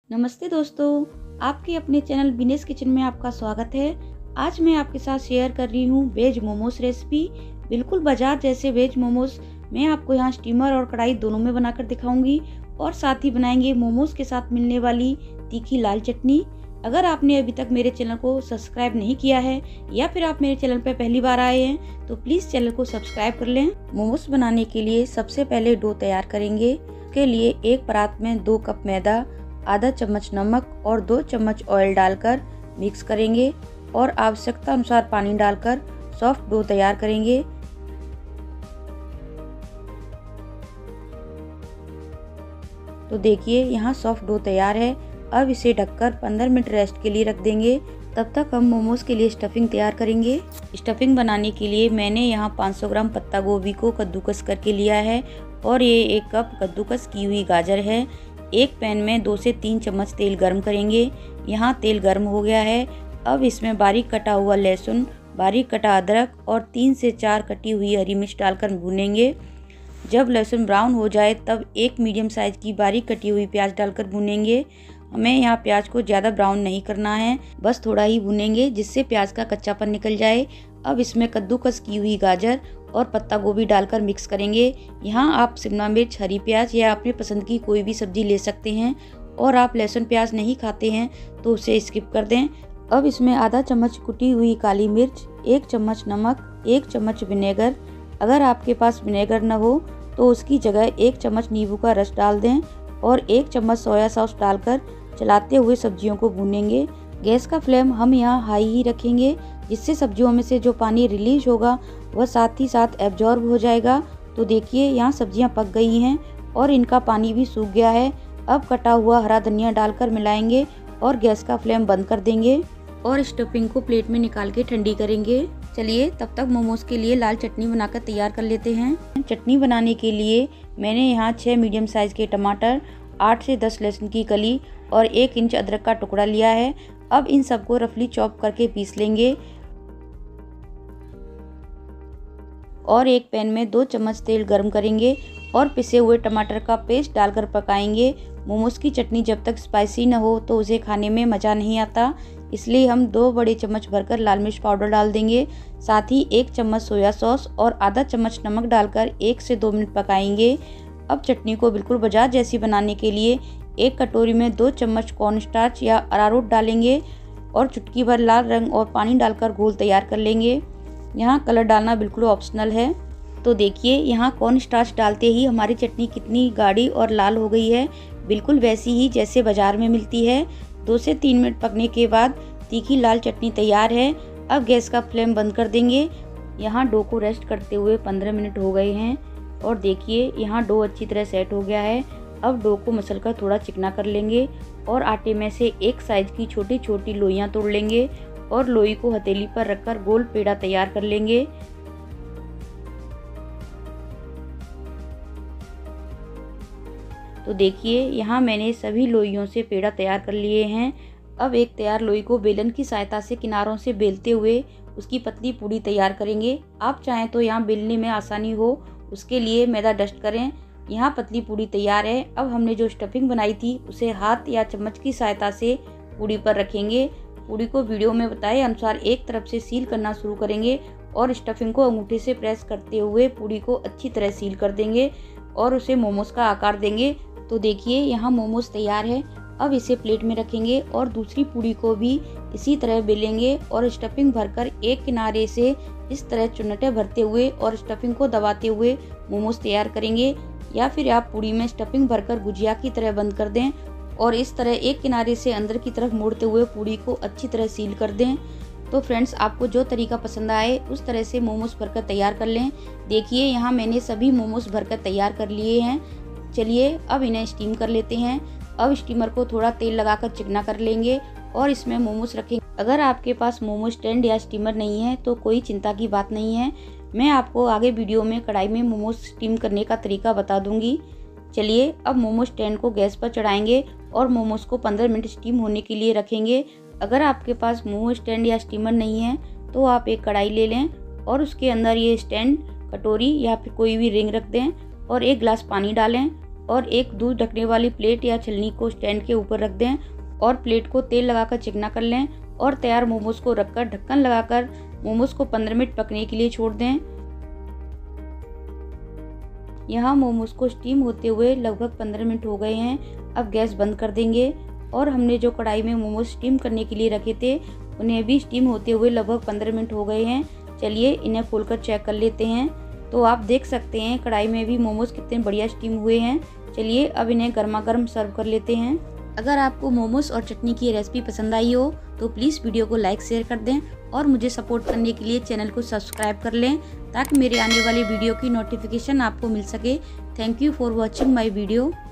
नमस्ते दोस्तों, आपके अपने चैनल विनेश किचन में आपका स्वागत है। आज मैं आपके साथ शेयर कर रही हूँ वेज मोमोज रेसिपी। बिल्कुल बाजार जैसे वेज मोमोज मैं आपको यहाँ स्टीमर और कढ़ाई दोनों में बनाकर दिखाऊंगी और साथ ही बनाएंगे मोमोज के साथ मिलने वाली तीखी लाल चटनी। अगर आपने अभी तक मेरे चैनल को सब्सक्राइब नहीं किया है या फिर आप मेरे चैनल पर पहली बार आए हैं तो प्लीज़ चैनल को सब्सक्राइब कर लें। मोमोज बनाने के लिए सबसे पहले डो तैयार करेंगे। उसके लिए एक परात में 2 कप मैदा, आधा चम्मच नमक और 2 चम्मच ऑयल डालकर मिक्स करेंगे और आवश्यकता अनुसार पानी डालकर सॉफ्ट डो तैयार करेंगे। तो देखिए यहाँ सॉफ्ट डो तैयार है। अब इसे ढककर 15 मिनट रेस्ट के लिए रख देंगे। तब तक हम मोमोज के लिए स्टफिंग तैयार करेंगे। स्टफिंग बनाने के लिए मैंने यहाँ 500 ग्राम पत्ता गोभी को कद्दूकस करके लिया है और ये 1 कप कद्दूकस की हुई गाजर है। एक पैन में 2 से 3 चम्मच तेल गर्म करेंगे। यहाँ तेल गर्म हो गया है। अब इसमें बारीक कटा हुआ लहसुन, बारीक कटा अदरक और 3 से 4 कटी हुई हरी मिर्च डालकर भूनेंगे। जब लहसुन ब्राउन हो जाए तब एक मीडियम साइज़ की बारीक कटी हुई प्याज डालकर भूनेंगे। हमें यहाँ प्याज को ज़्यादा ब्राउन नहीं करना है, बस थोड़ा ही भूनेंगे जिससे प्याज का कच्चापन निकल जाए। अब इसमें कद्दूकस की हुई गाजर और पत्ता गोभी डालकर मिक्स करेंगे। यहाँ आप शिमला मिर्च, हरी प्याज या अपने पसंद की कोई भी सब्जी ले सकते हैं और आप लहसुन प्याज नहीं खाते हैं तो उसे स्किप कर दें। अब इसमें आधा चम्मच कुटी हुई काली मिर्च, 1 चम्मच नमक, 1 चम्मच विनेगर, अगर आपके पास विनेगर न हो तो उसकी जगह 1 चम्मच नींबू का रस डाल दें और 1 चम्मच सोया सॉस डालकर चलाते हुए सब्जियों को भूनेंगे। गैस का फ्लेम हम यहाँ हाई ही रखेंगे जिससे सब्जियों में से जो पानी रिलीज होगा वह साथ ही साथ एब्जॉर्ब हो जाएगा। तो देखिए यहाँ सब्जियाँ पक गई हैं और इनका पानी भी सूख गया है। अब कटा हुआ हरा धनिया डालकर मिलाएंगे और गैस का फ्लेम बंद कर देंगे और स्टफिंग को प्लेट में निकाल के ठंडी करेंगे। चलिए तब तक मोमोज के लिए लाल चटनी बनाकर तैयार कर लेते हैं। चटनी बनाने के लिए मैंने यहाँ 6 मीडियम साइज़ के टमाटर, 8 से 10 लहसुन की कली और 1 इंच अदरक का टुकड़ा लिया है। अब इन सबको रफली चॉप करके पीस लेंगे और एक पैन में 2 चम्मच तेल गर्म करेंगे और पिसे हुए टमाटर का पेस्ट डालकर पकाएंगे। मोमोज की चटनी जब तक स्पाइसी न हो तो उसे खाने में मज़ा नहीं आता, इसलिए हम 2 बड़े चम्मच भरकर लाल मिर्च पाउडर डाल देंगे। साथ ही 1 चम्मच सोया सॉस और आधा चम्मच नमक डालकर 1 से 2 मिनट पकाएंगे। अब चटनी को बिल्कुल बाजार जैसी बनाने के लिए एक कटोरी में 2 चम्मच कॉर्नस्टार्च या अरारोट डालेंगे और चुटकी भर लाल रंग और पानी डालकर घोल तैयार कर लेंगे। यहाँ कलर डालना बिल्कुल ऑप्शनल है। तो देखिए यहाँ कॉर्नस्टार्च डालते ही हमारी चटनी कितनी गाढ़ी और लाल हो गई है, बिल्कुल वैसी ही जैसे बाजार में मिलती है। 2 से 3 मिनट पकने के बाद तीखी लाल चटनी तैयार है। अब गैस का फ्लेम बंद कर देंगे। यहाँ डो को रेस्ट करते हुए 15 मिनट हो गए हैं और देखिए यहाँ डो अच्छी तरह सेट हो गया है। अब डो को मसलकर थोड़ा चिकना कर लेंगे और आटे में से एक साइज की छोटी छोटी लोइयाँ तोड़ लेंगे और लोई को हथेली पर रखकर गोल पेड़ा तैयार कर लेंगे। तो देखिए यहाँ मैंने सभी लोइयों से पेड़ा तैयार कर लिए हैं। अब एक तैयार लोई को बेलन की सहायता से किनारों से बेलते हुए उसकी पतली पूड़ी तैयार करेंगे। आप चाहें तो यहाँ बेलने में आसानी हो उसके लिए मैदा डस्ट करें। यहाँ पतली पूड़ी तैयार है। अब हमने जो स्टफिंग बनाई थी उसे हाथ या चम्मच की सहायता से पूड़ी पर रखेंगे। पूड़ी को वीडियो में बताए अनुसार एक तरफ से सील करना शुरू करेंगे और स्टफिंग को अंगूठे से प्रेस करते हुए पूड़ी को अच्छी तरह सील कर देंगे और उसे मोमोज का आकार देंगे। तो देखिए यहाँ मोमोज तैयार है। अब इसे प्लेट में रखेंगे और दूसरी पूड़ी को भी इसी तरह बेलेंगे और स्टफिंग भरकर एक किनारे से इस तरह चुन्नटे भरते हुए और स्टफिंग को दबाते हुए मोमोज तैयार करेंगे। या फिर आप पूड़ी में स्टफिंग भरकर गुजिया की तरह बंद कर दें और इस तरह एक किनारे से अंदर की तरफ मोड़ते हुए पूड़ी को अच्छी तरह सील कर दें। तो फ्रेंड्स आपको जो तरीका पसंद आए उस तरह से मोमोज भरकर तैयार कर लें। देखिए यहाँ मैंने सभी मोमोज भरकर तैयार कर लिए हैं। चलिए अब इन्हें स्टीम कर लेते हैं। अब स्टीमर को थोड़ा तेल लगाकर चिकना कर लेंगे और इसमें मोमोज रखेंगे। अगर आपके पास मोमोज स्टैंड या स्टीमर नहीं है तो कोई चिंता की बात नहीं है, मैं आपको आगे वीडियो में कढ़ाई में मोमोज स्टीम करने का तरीका बता दूंगी। चलिए अब मोमोज स्टैंड को गैस पर चढ़ाएंगे और मोमोज को 15 मिनट स्टीम होने के लिए रखेंगे। अगर आपके पास मोमोज स्टैंड या स्टीमर नहीं है तो आप एक कढ़ाई ले लें और उसके अंदर ये स्टैंड, कटोरी या फिर कोई भी रिंग रख दें और 1 गिलास पानी डालें और एक दूध ढकने वाली प्लेट या छलनी को स्टैंड के ऊपर रख दें और प्लेट को तेल लगाकर चिकना कर लें और तैयार मोमोज को रखकर ढक्कन लगाकर मोमोज को 15 मिनट पकने के लिए छोड़ दें। यहाँ मोमोज को स्टीम होते हुए लगभग 15 मिनट हो गए हैं। अब गैस बंद कर देंगे और हमने जो कढ़ाई में मोमोज स्टीम करने के लिए रखे थे उन्हें भी स्टीम होते हुए लगभग 15 मिनट हो गए हैं। चलिए इन्हें खोलकर चेक कर लेते हैं। तो आप देख सकते हैं कढ़ाई में भी मोमोज कितने बढ़िया स्टीम हुए हैं। चलिए अब इन्हें गर्मा गर्म सर्व कर लेते हैं। अगर आपको मोमोज और चटनी की रेसिपी पसंद आई हो तो प्लीज़ वीडियो को लाइक शेयर कर दें और मुझे सपोर्ट करने के लिए चैनल को सब्सक्राइब कर लें ताकि मेरे आने वाली वीडियो की नोटिफिकेशन आपको मिल सके। Thank you for watching my video.